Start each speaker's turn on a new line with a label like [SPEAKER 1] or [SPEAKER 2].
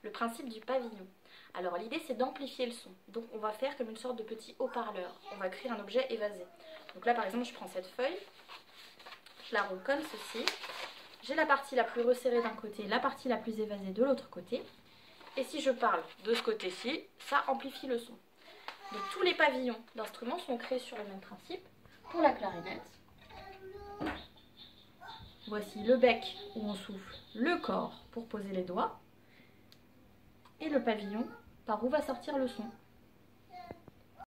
[SPEAKER 1] le principe du pavillon. Alors l'idée c'est d'amplifier le son, donc on va faire comme une sorte de petit haut-parleur, on va créer un objet évasé. Donc là par exemple je prends cette feuille, je la roule comme ceci, j'ai la partie la plus resserrée d'un côté, la partie la plus évasée de l'autre côté, et si je parle de ce côté-ci, ça amplifie le son. Donc tous les pavillons d'instruments sont créés sur le même principe. Pour la clarinette, voici le bec où on souffle, le corps pour poser les doigts, et le pavillon par où va sortir le son.